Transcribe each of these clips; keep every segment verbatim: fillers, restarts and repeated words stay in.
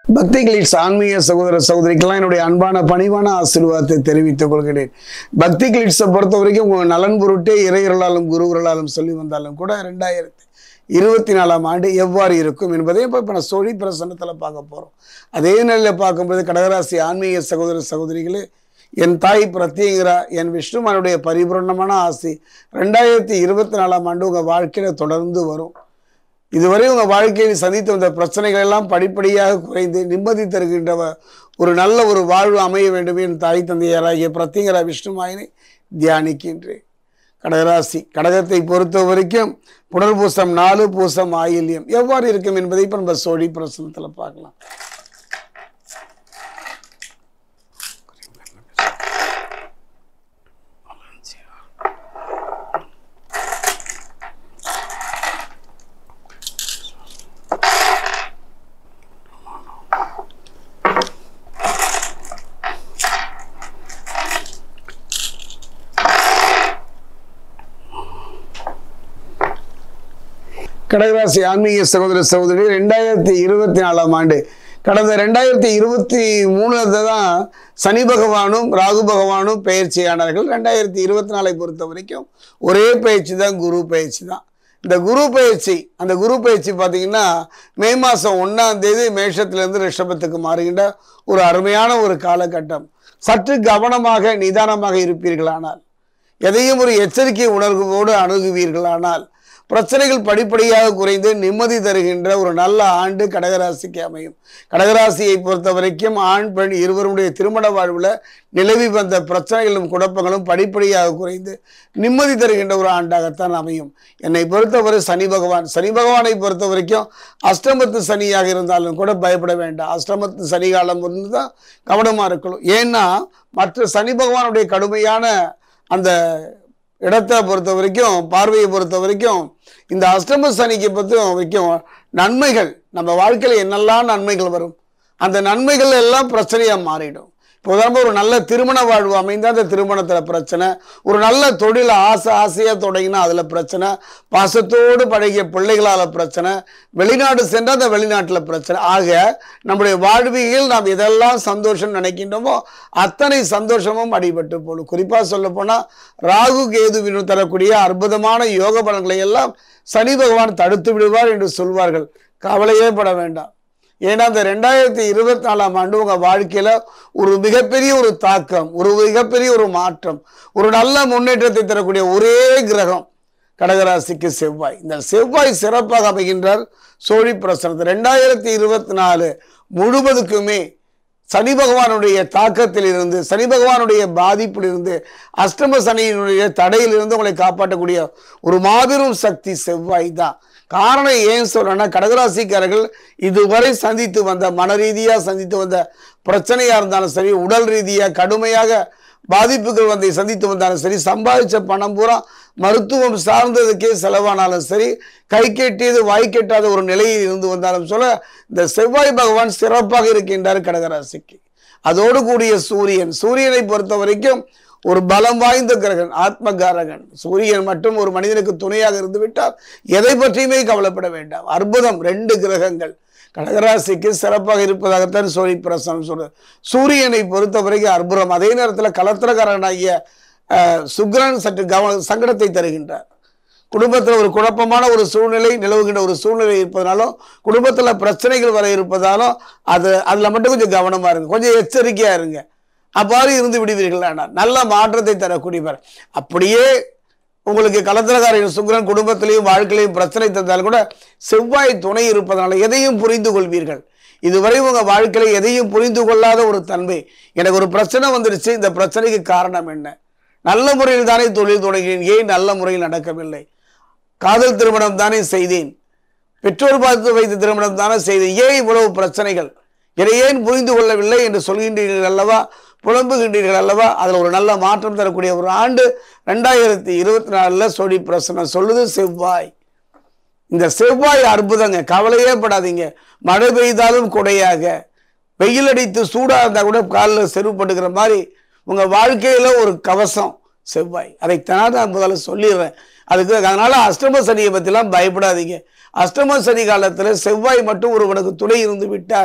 பக்தி கிளிட்ஸ் ஆன்மீக சகோதர சகோதரிக்கெல்லாம் என்னுடைய அன்பான பணிவான ஆசீர்வாதத்தை தெரிவித்துக் கொள்கிறேன். பக்தி கிளிட்ஸை பொறுத்த வரைக்கும் உங்கள் நலன் பொருட்டே இறையர்களாலும் குருவர்களாலும் சொல்லி வந்தாலும் கூட ரெண்டாயிரத்தி இருபத்தி நாலாம் ஆண்டு எவ்வாறு இருக்கும் என்பதை இப்போ இப்போ நான் சோழி பிரசன்னத்தில் பார்க்க போகிறோம். அதே நிலையில் பார்க்கும்போது கடகராசி ஆன்மீக சகோதர சகோதரிகளே, என் தாய் பிரத்யேகரா என் விஷ்ணுமானுடைய பரிபூர்ணமான ஆசி ரெண்டாயிரத்தி இருபத்தி நாலாம் ஆண்டு உங்கள் வாழ்க்கையில் தொடர்ந்து வரும். இதுவரை உங்கள் வாழ்க்கையில் சந்தித்து வந்த பிரச்சனைகள் எல்லாம் படிப்படியாக குறைந்து நிம்மதி தருகின்ற ஒரு நல்ல ஒரு வாழ்வு அமைய வேண்டும் என் தாய் தந்தையராகிய பிரத்யேகரா விஷ்ணுமாயினை தியானிக்கின்றேன். கடகராசி கடகத்தை பொறுத்த வரைக்கும் புனர்பூசம் நாலு பூசம் ஆயில்யம் எவ்வாறு இருக்கும் என்பதை இப்போ நம்ம சோழி பிரசனத்தில் பார்க்கலாம். கடகராசி ஆன்மீக சகோதர சகோதரி ரெண்டாயிரத்தி இருபத்தி நாலாம் ஆண்டு கடந்த ரெண்டாயிரத்தி இருபத்தி மூணுல தான் சனி பகவானும் ராகு பகவானும் பயிற்சியானார்கள். ரெண்டாயிரத்தி இருபத்தி நாலை பொறுத்த வரைக்கும் ஒரே பயிற்சி தான், குரு பயிற்சி தான். இந்த குரு பயிற்சி அந்த குரு பயிற்சி பார்த்தீங்கன்னா மே மாதம் ஒன்றாம் தேதி மேஷத்திலிருந்து ரிஷபத்துக்கு மாறுகின்ற ஒரு அருமையான ஒரு காலகட்டம். சற்று கவனமாக நிதானமாக இருப்பீர்களானால், எதையும் ஒரு எச்சரிக்கை உணர்வோடு அணுகுவீர்களானால் பிரச்சனைகள் படிப்படியாக குறைந்து நிம்மதி தருகின்ற ஒரு நல்ல ஆண்டு கடகராசிக்கு அமையும். கடகராசியை பொறுத்த வரைக்கும் ஆண் பெண் இருவருடைய திருமண வாழ்வில் நிலவி வந்த பிரச்சனைகளும் குழப்பங்களும் படிப்படியாக குறைந்து நிம்மதி தருகின்ற ஒரு ஆண்டாகத்தான் அமையும். என்னை பொறுத்தவரை சனி பகவான் சனி பகவானை பொறுத்த வரைக்கும் அஷ்டமத்து சனியாக இருந்தாலும் கூட பயப்பட வேண்டாம். அஷ்டமத்து சனி காலம் வந்து தான் கவனமாக இருக்கணும். ஏன்னா மற்ற சனி பகவானுடைய கடுமையான அந்த இடத்தை பொறுத்த வரைக்கும் பார்வையை பொறுத்த வரைக்கும் இந்த அஷ்டம சனிக்கு பொறுத்த வரைக்கும் நன்மைகள் நம்ம வாழ்க்கையில் என்னெல்லாம் நன்மைகள் வரும், அந்த நன்மைகள் எல்லாம் பிரச்சனையாக மாறிடும். இப்போ உதாரணமாக ஒரு நல்ல திருமண வாழ்வு அமைந்தால் அந்த திருமணத்தில் பிரச்சனை, ஒரு நல்ல தொழில் ஆசை ஆசையாக தொடங்கினா அதில் பிரச்சனை, பாசத்தோடு பழகிய பிள்ளைகளால் பிரச்சனை, வெளிநாடு சென்றால் அந்த வெளிநாட்டில் பிரச்சனை. ஆக நம்முடைய வாழ்வியல் நாம் எதெல்லாம் சந்தோஷம் நினைக்கின்றோமோ அத்தனை சந்தோஷமும் அடிபட்டு போடும். குறிப்பாக சொல்ல போனால் ராகு கேதுவின் தரக்கூடிய அற்புதமான யோக பலன்களை எல்லாம் சனி பகவான் தடுத்து விடுவார் என்று சொல்வார்கள். கவலையே பட வேண்டாம். ஏன்னா அந்த ரெண்டாயிரத்தி இருபத்தி நாலாம் ஆண்டு உங்கள் வாழ்க்கையில் ஒரு மிகப்பெரிய ஒரு தாக்கம், ஒரு மிகப்பெரிய ஒரு மாற்றம், ஒரு நல்ல முன்னேற்றத்தை தரக்கூடிய ஒரே கிரகம் கடகராசிக்கு செவ்வாய். இந்த செவ்வாய் சிறப்பாக அமைகின்றார் சோழி பிரசனத்தை. ரெண்டாயிரத்தி இருபத்தி நாலு முழுவதுக்குமே சனி பகவானுடைய தாக்கத்தில் இருந்து, சனி பகவானுடைய பாதிப்பில் இருந்து, அஷ்டம சனியினுடைய தடையில் இருந்து உங்களை காப்பாற்றக்கூடிய ஒரு மாபெரும் சக்தி செவ்வாய் தான். காரணம் ஏன் சொல்றேன்னா, கடகராசிக்காரர்கள் இதுவரை சந்தித்து வந்த மன ரீதியாக சந்தித்து வந்த பிரச்சனையாக இருந்தாலும் சரி, உடல் ரீதியாக கடுமையாக பாதிப்புகள் வந்து சந்தித்து வந்தாலும் சரி, சம்பாதிச்ச பணம் பூரா மருத்துவம் சார்ந்ததுக்கே செலவானாலும் சரி, கை கெட்டியது வாய் கெட்டாத ஒரு நிலையில் இருந்து வந்தாலும் சொல்ல இந்த செவ்வாய் பகவான் சிறப்பாக இருக்கின்றார் கடகராசிக்கு. அதோடு கூடிய சூரியன் சூரியனை பொறுத்த வரைக்கும் ஒரு பலம் வாய்ந்த கிரகன், ஆத்மகாரகன். சூரியன் மட்டும் ஒரு மனிதனுக்கு துணையாக இருந்து விட்டால் எதை பற்றியுமே கவலைப்பட வேண்டாம். அற்புதம். ரெண்டு கிரகங்கள் கடகராசிக்கு சிறப்பாக இருப்பதாகத்தான் சோழி பிரசனம் சொல்றது. சூரியனை பொறுத்த வரைக்கும் அற்புதம். அதே நேரத்தில் கலத்திரக்காரனாகிய சுக்கிரன் சற்று கவன சங்கடத்தை தருகின்றார். குடும்பத்தில் ஒரு குழப்பமான ஒரு சூழ்நிலை நிலவுகின்ற ஒரு சூழ்நிலை இருப்பதனாலும், குடும்பத்தில் பிரச்சனைகள் வர இருப்பதாலும் அது அதில் மட்டும் கொஞ்சம் கவனமாக இருங்க, கொஞ்சம் எச்சரிக்கையாக இருங்க. அவ்வாறு இருந்து விடுவீர்கள். ஆனால் நல்ல மாற்றத்தை தரக்கூடியவர். அப்படியே உங்களுக்கு கலத்திரக்காரன் சுக்கிரன் குடும்பத்திலையும் வாழ்க்கையிலையும் பிரச்சனை தந்தாலும் கூட செவ்வாய் துணை இருப்பதனால எதையும் புரிந்து கொள்வீர்கள். இதுவரை உங்கள் வாழ்க்கையில் எதையும் புரிந்து கொள்ளாத ஒரு தன்மை, எனக்கு ஒரு பிரச்சனை வந்துடுச்சு, இந்த பிரச்சனைக்கு காரணம் என்ன, நல்ல முறையில் தானே தொழில் தொடங்கினேன், ஏன் நல்ல முறையில் நடக்கவில்லை, காதல் திருமணம் தானே செய்தேன், பெற்றோர் பார்த்து வைத்த திருமணம் தானே செய்தேன், ஏன் இவ்வளவு பிரச்சனைகள், இதை ஏன் புரிந்து கொள்ளவில்லை என்று சொல்கின்றீர்கள் அல்லவா, புலம்புகின்றீர்கள் அல்லவா. அதில் ஒரு நல்ல மாற்றம் தரக்கூடிய ஒரு ஆண்டு ரெண்டாயிரத்தி இருபத்தி நாலில் சோழி பிரசனம் சொல்லுது செவ்வாய். இந்த செவ்வாய் அற்புதங்க. கவலையே படாதீங்க. மழை பெய்தாலும் கொடையாக, வெயில் அடித்து சூடாக இருந்தால் கூட காலில் செருப்படுகிற மாதிரி உங்கள் வாழ்க்கையில் ஒரு கவசம் செவ்வாய். அதைத்தான் நான் முதல்ல சொல்லிடுறேன். அதுக்கு அதனால அஷ்டம சனியை பற்றிலாம் பயப்படாதீங்க. அஷ்டம சனி காலத்தில் செவ்வாய் மட்டும் ஒருவனுக்கு துணை இருந்து விட்டால்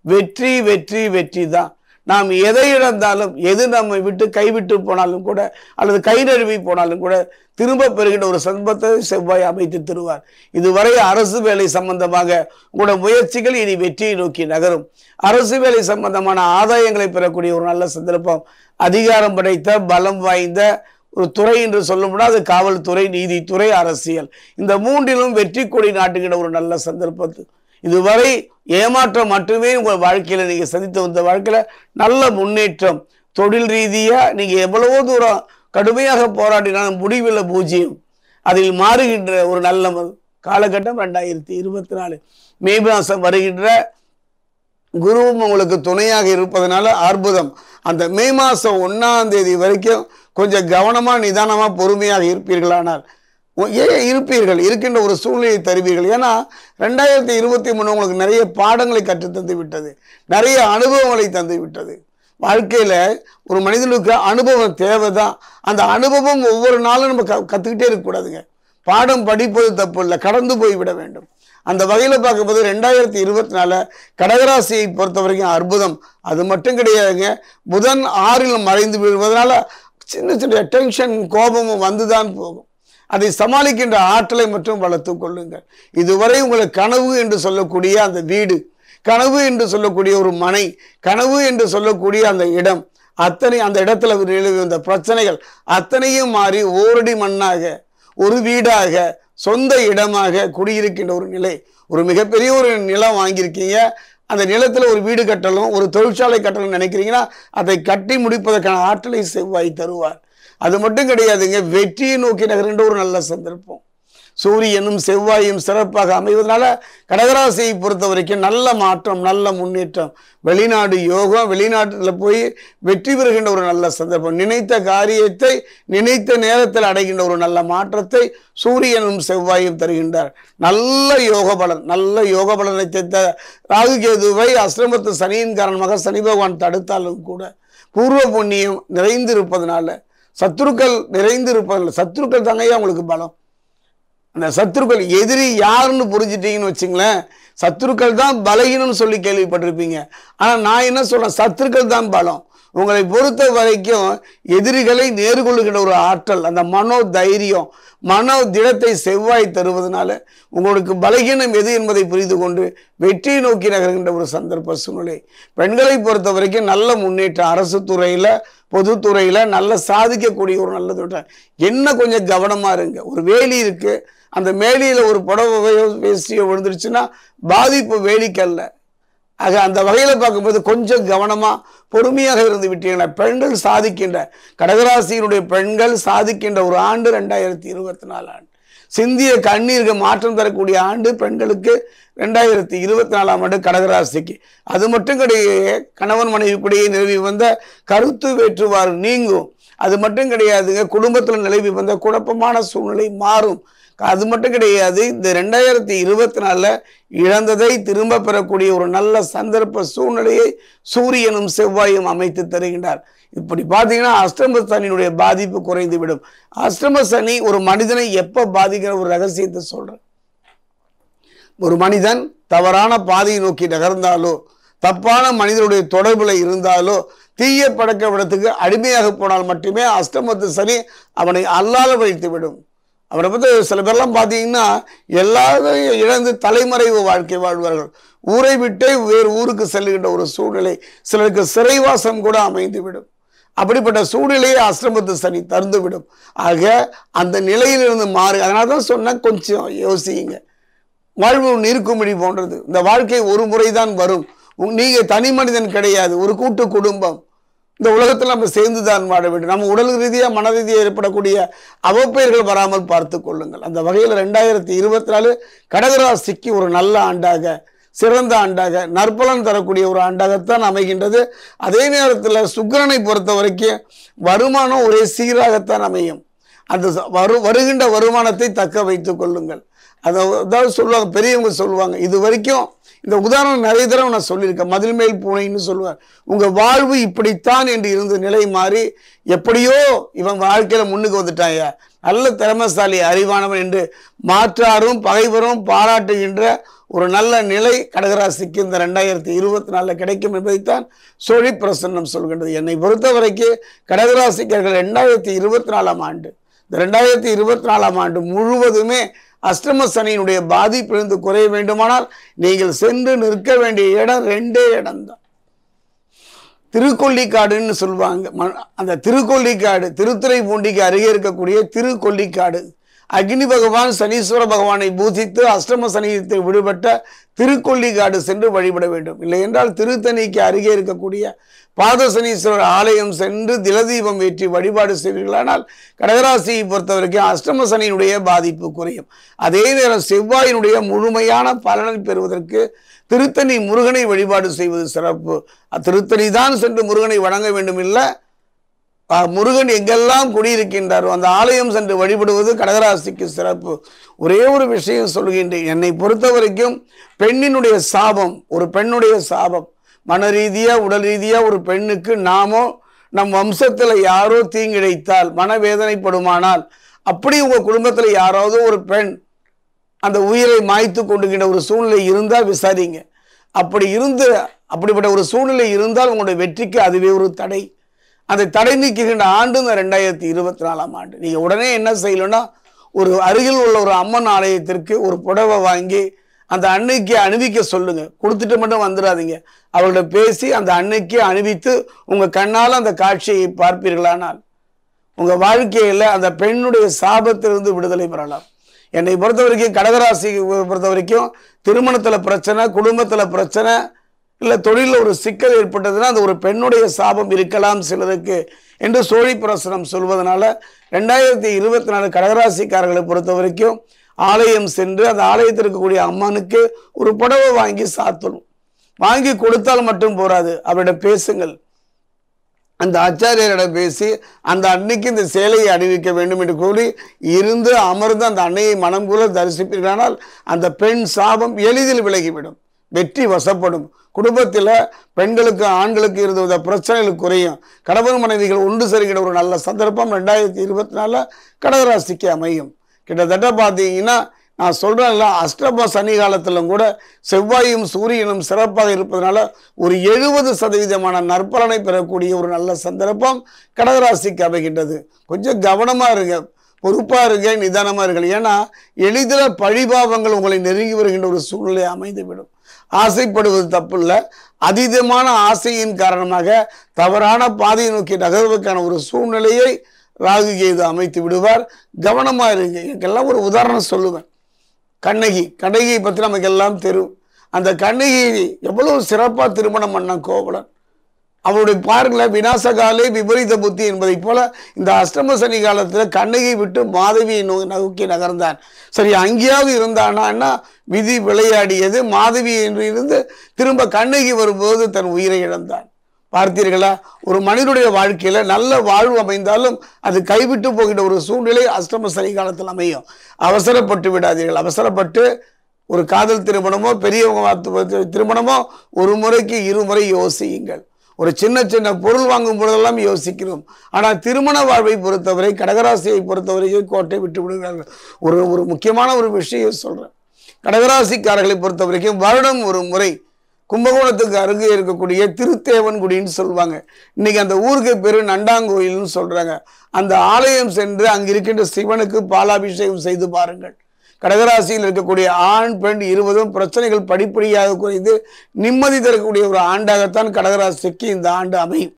வெற்றி வெற்றி வெற்றி தான். நாம் எதை இழந்தாலும், எது நம்மை விட்டு கைவிட்டு போனாலும் கூட, அல்லது கை நழுவி போனாலும் கூட திரும்ப பெறுகின்ற ஒரு சந்தர்ப்பத்தை செவ்வாய் அமைத்து தருவார். இதுவரை அரசு வேலை சம்பந்தமாக உங்களோட முயற்சிகள் இனி வெற்றியை நோக்கி நகரும். அரசு வேலை சம்பந்தமான ஆதாயங்களை பெறக்கூடிய ஒரு நல்ல சந்தர்ப்பம். அதிகாரம் படைத்த பலம் வாய்ந்த ஒரு துறை என்று சொல்லணும்னா அது காவல்துறை, நீதித்துறை, அரசியல், இந்த மூன்றிலும் வெற்றி கொடி நாட்டுகின்ற ஒரு நல்ல சந்தர்ப்பத்து. இதுவரை ஏமாற்றம் மட்டுமே உங்கள் வாழ்க்கையில நீங்க சந்தித்து வந்த வாழ்க்கையில நல்ல முன்னேற்றம். தொழில் ரீதியா நீங்க எவ்வளவோ தூரம் கடுமையாக போராடினாலும் முடிவில் பூஜ்ஜியம். அதில் மாறுகின்ற ஒரு நல்ல காலகட்டம் ரெண்டாயிரத்தி இருபத்தி நாலு மே மாசம் வருகின்ற குருவும் உங்களுக்கு துணையாக இருப்பதனால அற்புதம். அந்த மே மாசம் ஒன்னாம் தேதி வரைக்கும் கொஞ்சம் கவனமா நிதானமா பொறுமையாக இருப்பீர்களானால் ஏன் இருப்பீர்கள், இருக்கின்ற ஒரு சூழ்நிலையை தருவீர்கள். ஏன்னா ரெண்டாயிரத்தி இருபத்தி மூணு உங்களுக்கு நிறைய பாடங்களை கற்றுத்தந்து விட்டது, நிறைய அனுபவங்களை தந்து விட்டது. வாழ்க்கையில ஒரு மனிதனுக்கு அனுபவம் தேவைதான். அந்த அனுபவம் ஒவ்வொரு நாளும் நம்ம கத்துக்கிட்டே இருக்கக்கூடாதுங்க. பாடம் படிப்பது தப்பு இல்லை, கடந்து போய் விட வேண்டும். அந்த வகையில பார்க்கும்போது ரெண்டாயிரத்தி இருபத்தி நாலு கடகராசியை பொறுத்த வரைக்கும் அற்புதம். அது மட்டும் கிடையாதுங்க, புதன் ஆறில் மறைந்து விடுவதனால சின்ன சின்ன டென்ஷன் கோபமும் வந்துதான் போகும். அதை சமாளிக்கின்ற ஆற்றலை மட்டும் வளர்த்து கொள்ளுங்கள். இதுவரை உங்களுக்கு கனவு என்று சொல்லக்கூடிய அந்த வீடு, கனவு என்று சொல்லக்கூடிய ஒரு மனை, கனவு என்று சொல்லக்கூடிய அந்த இடம், அத்தனை அந்த இடத்துல நிலவி வந்த பிரச்சனைகள் அத்தனையும் மாறி ஓரடி மண்ணாக, ஒரு வீடாக, சொந்த இடமாக குடியிருக்கின்ற ஒரு நிலை. ஒரு மிகப்பெரிய ஒரு நிலம் வாங்கியிருக்கீங்க, அந்த நிலத்தில் ஒரு வீடு கட்டணும், ஒரு தொழிற்சாலை கட்டணும் நினைக்கிறீங்கன்னா அதை கட்டி முடிப்பதற்கான ஆற்றலை செவ்வாய் தருவார். அது மட்டும் கிடையாதுங்க, வெற்றியை நோக்கி நகர்கின்ற ஒரு நல்ல சந்தர்ப்பம். சூரியனும் செவ்வாயும் சிறப்பாக அமைவதனால கடகராசியை பொறுத்த வரைக்கும் நல்ல மாற்றம், நல்ல முன்னேற்றம். வெளிநாடு யோகம், வெளிநாட்டில் போய் வெற்றி பெறுகின்ற ஒரு நல்ல சந்தர்ப்பம். நினைத்த காரியத்தை நினைத்த நேரத்தில் அடைகின்ற ஒரு நல்ல மாற்றத்தை சூரியனும் செவ்வாயும் தருகின்றார். நல்ல யோக பலன், நல்ல யோக பலனை தந்த ராகு கேதுவை அஷ்டமத்து சனியின் காரணமாக சனி பகவான் தடுத்தாலும் கூட பூர்வ புண்ணியம் நிறைந்திருப்பதனால, சத்துருக்கள் நிறைந்திருப்பதனால, சத்துருக்கள் தாங்க உங்களுக்கு பலம். அந்த சத்துருக்கள் எதிரி யாருன்னு புரிஞ்சிட்டீங்கன்னு வச்சுங்களேன், சத்துருக்கள் தான் பலகீனம்னு சொல்லி கேள்விப்பட்டிருப்பீங்க. ஆனா நான் என்ன சொல்றேன், சத்துருக்கள் தான் பலம். உங்களை பொறுத்த வரைக்கும் எதிரிகளை நேர்கொள்ளுகின்ற ஒரு ஆற்றல், அந்த மனோ தைரியம், மனோ திடத்தை செவ்வாய் தருவதனால உங்களுக்கு பலகீனம் எது என்பதை புரிந்து கொண்டு வெற்றியை நோக்கி நகர்கின்ற ஒரு சந்தர்ப்ப சூழ்நிலை. பெண்களை பொறுத்த வரைக்கும் நல்ல முன்னேற்றம். அரசு துறையில, பொதுத்துறையில நல்ல சாதிக்கக்கூடிய ஒரு நல்ல தொழில். என்ன கொஞ்சம் கவனமா இருங்க. ஒரு வேலி இருக்கு, அந்த மேலியில ஒரு புடவையோ வேஷ்டியோ விழுந்துருச்சுன்னா பாதிப்பு வேலிக்கல்ல. ஆக அந்த வகையில பார்க்கும்போது கொஞ்சம் கவனமா பொறுமையாக இருந்து விட்டீங்கன்னா பெண்கள் சாதிக்கின்ற, கடகராசியினுடைய பெண்கள் சாதிக்கின்ற ஒரு ஆண்டு ரெண்டாயிரத்தி இருபத்தி நாலு ஆண்டு. சிந்திய கண்ணீருக்கு மாற்றம் தரக்கூடிய ஆண்டு பெண்களுக்கு ரெண்டாயிரத்தி இருபத்தி நாலாம் ஆண்டு கடகராசிக்கு. அது மட்டும் கிடையாது, கணவன் மனைவிக்குடையே நிலவி வந்த கருத்து வேற்றுவாறு நீங்கும். அது மட்டும் கிடையாதுங்க, குடும்பத்தில் நிலவி வந்த குழப்பமான சூழ்நிலை மாறும். அது மட்டும் கிடையாது, இந்த ரெண்டாயிரத்தி இருபத்தி நாலுல இழந்ததை திரும்ப பெறக்கூடிய ஒரு நல்ல சந்தர்ப்ப சூழ்நிலையை சூரியனும் செவ்வாயும் அமைத்து தருகின்றார். இப்படி பார்த்தீங்கன்னா அஷ்டம சனியினுடைய பாதிப்பு குறைந்து விடும். அஷ்டம சனி ஒரு மனிதனை எப்ப பாதிக்கிற ஒரு ரகசியத்தை சொல்றேன். ஒரு மனிதன் தவறான பாதையை நோக்கி நகர்ந்தாலோ, தப்பான மனிதனுடைய தொடர்புல இருந்தாலோ, தீய பழக்க விடத்துக்கு அடிமையாக போனால் மட்டுமே அஷ்டமத்து சனி அவனை அல்லாத வைத்து விடும். அவரை பற்றி சில பேர்லாம் பார்த்தீங்கன்னா எல்லாரும் இழந்து தலைமறைவு வாழ்க்கை வாழ்வார்கள். ஊரை விட்டே வேறு ஊருக்கு செல்லுகின்ற ஒரு சூழ்நிலை, சிலருக்கு சிறைவாசம் கூட அமைந்து விடும். அப்படிப்பட்ட சூழ்நிலையை அஷ்டமத்து சனி தந்து விடும். ஆக அந்த நிலையிலிருந்து மாறு. அதனால தான் சொன்ன கொஞ்சம் யோசிங்க. வாழ்வு நீர்க்குமிழி போன்றது. இந்த வாழ்க்கை ஒரு முறை தான் வரும். நீங்க தனி மனிதன் கிடையாது, ஒரு கூட்டு குடும்பம். இந்த உலகத்தில் நம்ம சேர்ந்து தான் வாழ வேண்டும். நம்ம உடல் ரீதியாக மன ரீதியாக ஏற்படக்கூடிய அவப்பெயர்கள் வராமல் பார்த்து கொள்ளுங்கள். அந்த வகையில் ரெண்டாயிரத்தி இருபத்தி நாலு கடகராசிக்கு ஒரு நல்ல ஆண்டாக, சிறந்த ஆண்டாக, நற்பலன் தரக்கூடிய ஒரு ஆண்டாகத்தான் அமைகின்றது. அதே நேரத்தில் சுக்கிரனை பொறுத்த வரைக்கும் வருமானம் ஒரே சீராகத்தான் அமையும். அந்த வரு வருகின்ற வருமானத்தை தக்க வைத்துக் கொள்ளுங்கள். அதை அதாவது சொல்லுவாங்க, பெரியவங்க சொல்லுவாங்க, இது வரைக்கும் இந்த உதாரணம் நிறைய தடவை நான் சொல்லியிருக்கேன். மதில் மேல் பூனைன்னு சொல்லுவார். உங்க வாழ்வு இப்படித்தான் என்று இருந்த நிலை மாறி எப்படியோ இவன் வாழ்க்கையில முன்னுக்கு வந்துட்டாங்க, நல்ல திறமைசாலி, அறிவானவன் என்று மாற்றாரும் பகைவரும் பாராட்டுகின்ற ஒரு நல்ல நிலை கடகராசிக்கு இந்த ரெண்டாயிரத்தி இருபத்தி நாலில் கிடைக்கும் என்பதைத்தான் சோழி பிரசன்னம் சொல்கின்றது. என்னை பொறுத்த வரைக்கும் கடகராசிக்காரர்கள் ரெண்டாயிரத்தி இருபத்தி நாலாம் ஆண்டு இந்த ரெண்டாயிரத்தி இருபத்தி நாலாம் ஆண்டு முழுவதுமே அஷ்டம சனியினுடைய பாதிப்பிலிருந்து குறைய வேண்டுமானால் நீங்கள் சென்று நிற்க வேண்டிய இடம் ரெண்டே இடம்தான். திருக்கொல்லிக்காடுன்னு சொல்லுவாங்க. அந்த திருக்கொல்லிக்காடு திருத்துறைப்பூண்டிக்கு அருகே இருக்கக்கூடிய திருக்கொல்லிக்காடு அக்னி பகவான் சனீஸ்வர பகவானை பூஜித்து அஷ்டம சனியத்தை விடுபட்ட திருக்கொல்லிக்காடு சென்று வழிபட வேண்டும். இல்லை என்றால் திருத்தணிக்கு அருகே இருக்கக்கூடிய பாதசனீஸ்வரர் ஆலயம் சென்று திலதீபம் ஏற்றி வழிபாடு செய்வீர்களானால் கடகராசியை பொறுத்தவரைக்கும் அஷ்டம சனியினுடைய பாதிப்பு குறையும். அதே நேரம் செவ்வாயினுடைய முழுமையான பலனை பெறுவதற்கு திருத்தணி முருகனை வழிபாடு செய்வது சிறப்பு. திருத்தணி தான் சென்று முருகனை வணங்க வேண்டும் இல்லை, முருகன் எங்கெல்லாம் குடியிருக்கின்றாரோ அந்த ஆலயம் சென்று வழிபடுவது கடகராசிக்கு சிறப்பு. ஒரே ஒரு விஷயம் சொல்கின்றேன், என்னை பொறுத்த வரைக்கும் பெண்ணினுடைய சாபம், ஒரு பெண்ணுடைய சாபம் மன ரீதியா உடல் ரீதியா ஒரு பெண்ணுக்கு நாமோ நம் வம்சத்துல யாரோ தீங்கிழைத்தால் மனவேதனைப்படுமானால், அப்படி உங்க குடும்பத்துல யாராவது ஒரு பெண் அந்த உயிரை மாய்த்து கொண்டுகின்ற ஒரு சூழ்நிலை இருந்தால் விசாரிங்க. அப்படி இருந்து அப்படிப்பட்ட ஒரு சூழ்நிலை இருந்தால் உங்களுடைய வெற்றிக்கு அதுவே ஒரு தடை. அந்த தடை நீக்குகின்ற ஆண்டு இந்த ரெண்டாயிரத்தி இருபத்தி நாலாம் ஆண்டு. நீங்க உடனே என்ன செய்யணும்னா, ஒரு அருகில் உள்ள ஒரு அம்மன் ஆலயத்திற்கு ஒரு புடவை வாங்கி அந்த அன்னைக்கு அணிவிக்க சொல்லுங்க. கொடுத்துட்டு மட்டும் வந்துடாதீங்க. அவர்கள பேசி அந்த அன்னைக்கு அணிவித்து உங்க கண்ணால் அந்த காட்சியை பார்ப்பீர்களானால் உங்க வாழ்க்கையில அந்த பெண்ணுடைய சாபத்திலிருந்து விடுதலை பெறலாம். என்னை பொறுத்த வரைக்கும் கடகராசி பொறுத்த வரைக்கும் திருமணத்துல பிரச்சனை, குடும்பத்துல பிரச்சனை, இல்லை தொழிலில் ஒரு சிக்கல் ஏற்பட்டதுன்னா அந்த ஒரு பெண்ணுடைய சாபம் இருக்கலாம் சிலருக்கு என்று சோழி பிரசனம் சொல்வதனால ரெண்டாயிரத்தி இருபத்தி நாலு கடகராசிக்காரர்களை பொறுத்த வரைக்கும் ஆலயம் சென்று அந்த ஆலயத்தில் இருக்கக்கூடிய அம்மனுக்கு ஒரு புடவை வாங்கி சாத்தணும். வாங்கி கொடுத்தால் மட்டும் போராது, அவரிடம் பேசுங்கள். அந்த ஆச்சாரியரிடம் பேசி அந்த அன்னைக்கு இந்த சேலையை அணிவிக்க வேண்டும் என்று கூறி இருந்து அமர்ந்து அந்த அன்னையை மனம் கூட தரிசிப்பீர்களானால் அந்த பெண் சாபம் எளிதில் விலகிவிடும், வெற்றி வசப்படும். குடும்பத்தில் பெண்களுக்கு ஆண்களுக்கு இருந்த பிரச்சனைகள் குறையும். கணவன் மனைவிகள் ஒன்று சேர்கிற ஒரு நல்ல சந்தர்ப்பம் ரெண்டாயிரத்தி இருபத்தி நாலுல கடகராசிக்கு அமையும். கிட்டத்தட்ட பார்த்தீங்கன்னா நான் சொல்றேன்ல, அஷ்டம சனி காலத்திலும் கூட செவ்வாயும் சூரியனும் சிறப்பாக இருப்பதனால ஒரு எழுபது சதவீதமான நற்பலனை பெறக்கூடிய ஒரு நல்ல சந்தர்ப்பம் கடகராசிக்கு அமைகின்றது. கொஞ்சம் கவனமா இருங்க, பொறுப்பா இருங்க, நிதானமா இருங்க. ஏன்னா எளிதில் பழிபாவங்கள் உங்களை நெருங்கி வருகின்ற ஒரு சூழ்நிலை அமைந்துவிடும். ஆசைப்படுவது தப்பு இல்லை, அதீதமான ஆசையின் காரணமாக தவறான பாதையை நோக்கி நகர்வுக்கான ஒரு சூழ்நிலையை ராகு கேது அமைத்து விடுவார். கவனமா இருங்க. எனக்கெல்லாம் ஒரு உதாரணம் சொல்லுவேன். கண்ணகி கண்ணகியை பற்றி நமக்கு எல்லாம் தெரியும். அந்த கண்ணகி எவ்வளவு சிறப்பா திருமணம் பண்ண கோவலன். அவருடைய பாருங்கள விநாசகாலே விபரீத புத்தி என்பதை போல இந்த அஷ்டம சனி காலத்துல கண்ணகி விட்டு மாதவியை நோக்கி நகர்ந்தான். சரி, அங்கேயாவது இருந்தானா விதி விளையாடியது. மாதவி என்று இருந்து திரும்ப கண்ணகி வரும்போது தன் உயிரை இழந்தான். பார்த்தீர்களா? ஒரு மனிதனுடைய வாழ்க்கையில நல்ல வாழ்வு அமைந்தாலும் அது கைவிட்டு போகின்ற ஒரு சூழ்நிலை அஷ்டம சனி காலத்தில் அமையும். அவசரப்பட்டு விடாதீர்கள். அவசரப்பட்டு ஒரு காதல் திருமணமோ பெரியவங்க திருமணமோ ஒரு முறைக்கு இருமுறை யோசியுங்கள். ஒரு சின்ன சின்ன பொருள் வாங்கும் பொழுதெல்லாம் யோசிக்கிறோம். ஆனால் திருமண வாழ்வை பொறுத்தவரை கடகராசியை பொறுத்தவரைக்கும் கோட்டை விட்டு விடுகிறார்கள். ஒரு ஒரு முக்கியமான ஒரு விஷயம் சொல்றேன். கடகராசிக்காரர்களை பொறுத்த வரைக்கும் வருடம் ஒரு முறை கும்பகோணத்துக்கு அருகே இருக்கக்கூடிய திருத்தேவன்குடின்னு சொல்லுவாங்க. இன்னைக்கு அந்த ஊருக்கு பேரு நண்டாங்கோயில்னு சொல்றாங்க. அந்த ஆலயம் சென்று அங்கு இருக்கின்ற சிவனுக்கு பாலாபிஷேகம் செய்து பாருங்கள். கடகராசியில் இருக்கக்கூடிய ஆண் பெண் இருவதும் பிரச்சனைகள் படிப்படியாக குறைந்து நிம்மதி தரக்கூடிய ஒரு ஆண்டாகத்தான் கடகராசிக்கு இந்த ஆண்டு அமையும்.